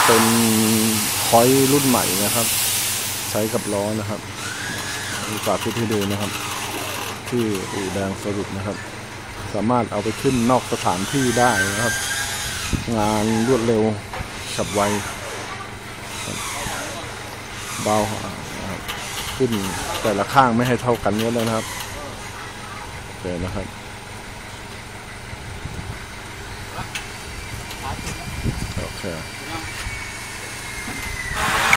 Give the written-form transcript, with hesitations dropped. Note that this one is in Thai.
เป็นพอยต์รุ่นใหม่นะครับใช้กับล้อนะครับสาธิตให้ดูนะครับที่อู่แดงสรุปนะครับสามารถเอาไปขึ้นนอกสถานที่ได้นะครับงานรวดเร็วฉับไวเบาขึ้นแต่ละข้างไม่ให้เท่ากันเยอะเลยนะครับโอเคนะครับโอเค